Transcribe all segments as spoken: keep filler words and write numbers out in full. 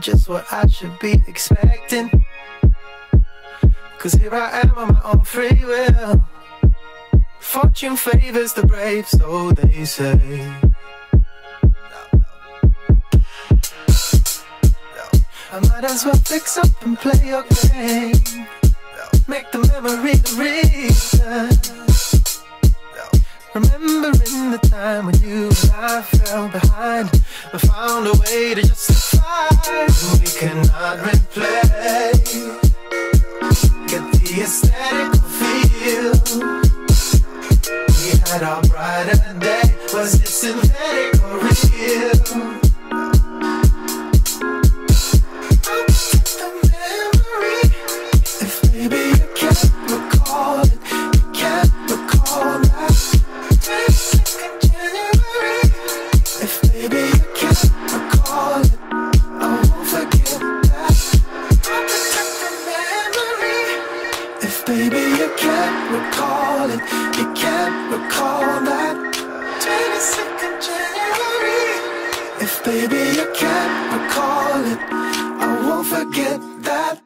just what I should be expecting. Cause here I am on my own free will. Fortune favors the brave, so they say. I might as well fix up and play your game. Make the memory the reason. Remembering the time when you and I fell behind, but found a way to justify. We cannot replay. Get the aesthetic feel. We had our brighter day. Was it synthetic or real? Baby, you can't recall it. I won't forget that.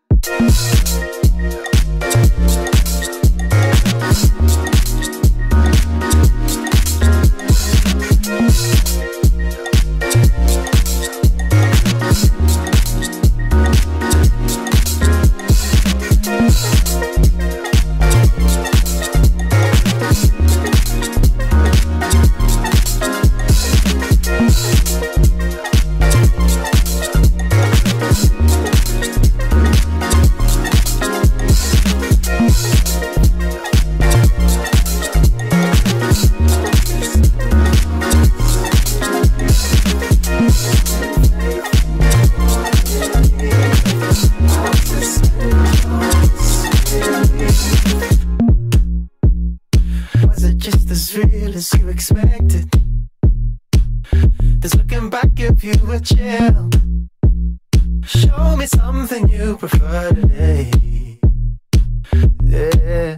As you expected. Does looking back give you a chill? Show me something you prefer today. Yeah.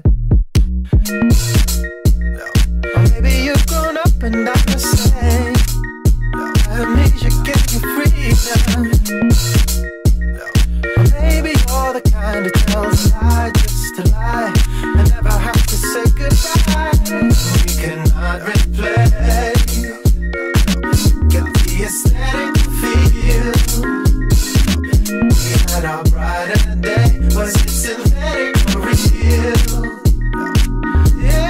Or maybe you've grown up and I'm the same. Amnesia gave you freedom. Or maybe you're the kind that tells a lie just to lie and never have to say goodbye. We cannot replay. Get the aesthetic feel. We had our brighter day. Was it synthetic or real? Yeah.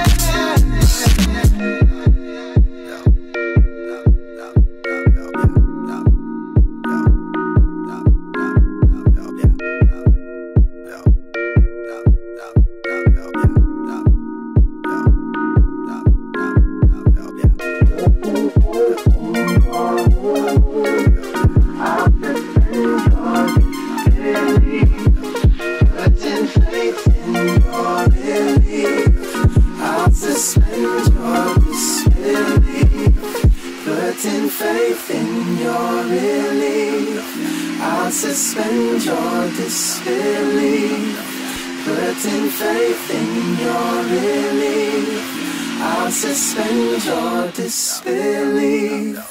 Suspend your disbelief. Putting faith in your relief. I'll suspend your disbelief.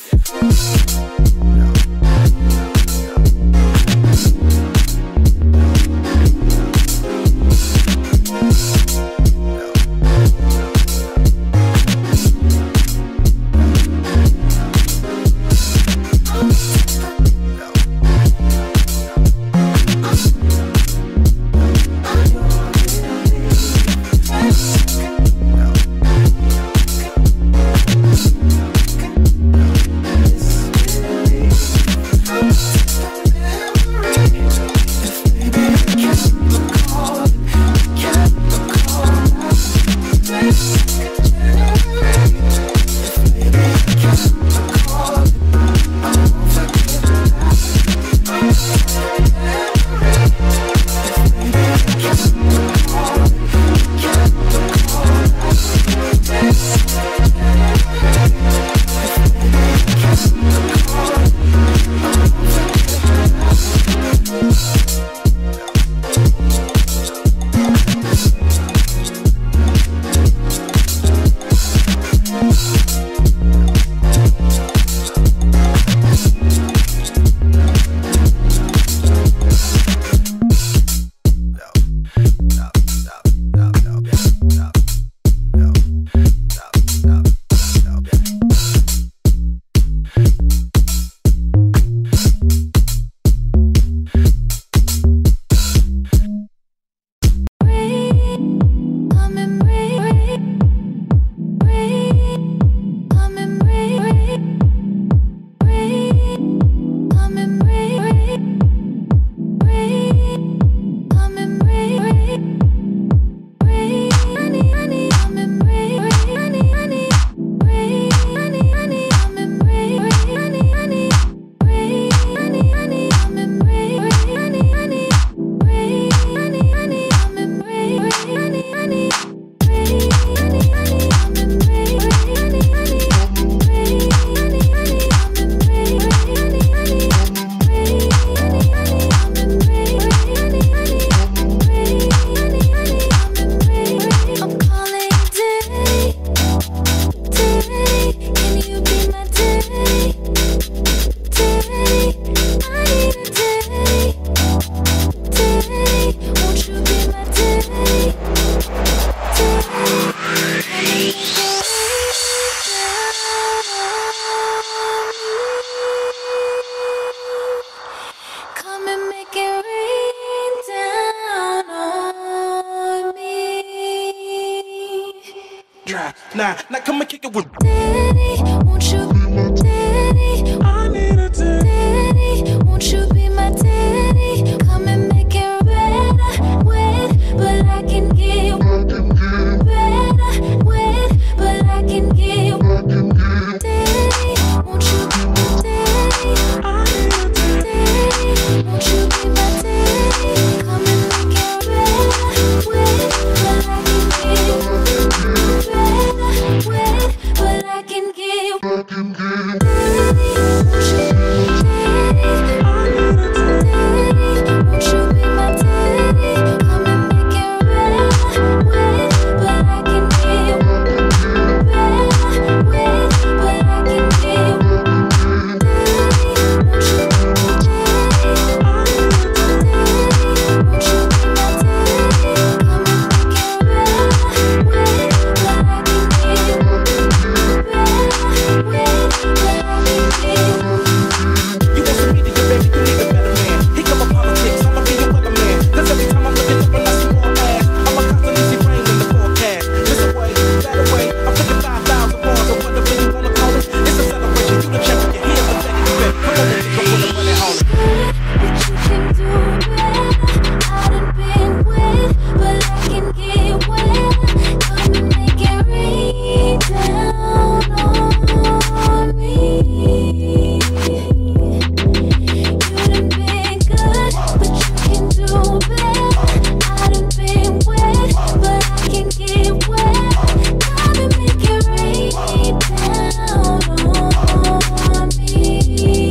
Nah, nah, now come and kick it with Daddy, won't you be my daddy? I need a daddy. Daddy, won't you be my daddy? Come and make it better, wet, but I can get better, wet, but I can get daddy, won't you be my daddy? I need a Daddy, won't you be my daddy? Come and make it better, wet, but I can get better, wet, but I can get daddy, won't you be my daddy? I need a Daddy, won't you be my daddy? Come and make it better, wet, but I can get better, wet, but I can get daddy, won't you be my daddy? I need a Daddy, won't you be my daddy? Come and make it better, wet, but I can get better, wet, but I can get You want some media, baby, you need a better man. He come up politics, I'ma be your weatherman. Cause every time I'm looking up and I see more ass, I'ma constantly see rain in the forecast. This away, that away, I'm thinking five thousand bars or whatever you wanna call it. It's a celebration, you the champion, you're here, but take it back. Come on, let's go put the money on it. but you can do better. I done been wet, but I can get wetter. Come and make it rain down on me. You done been good, but you can do better. I done been wet, but I can get wet. Come and make it rain down on me.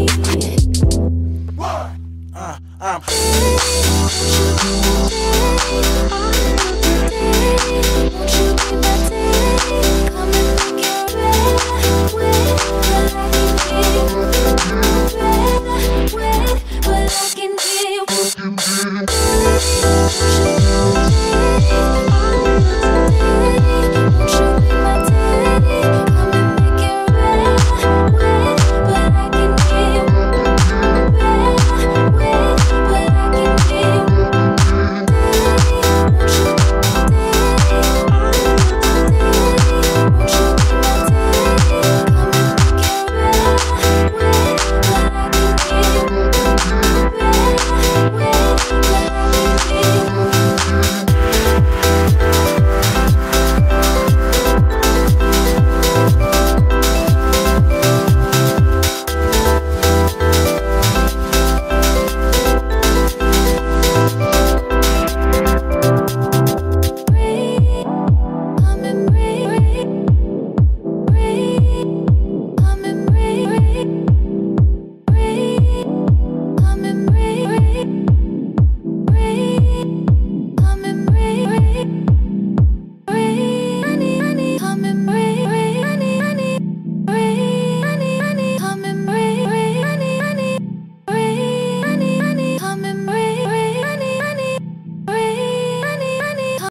Uh, um, But I can get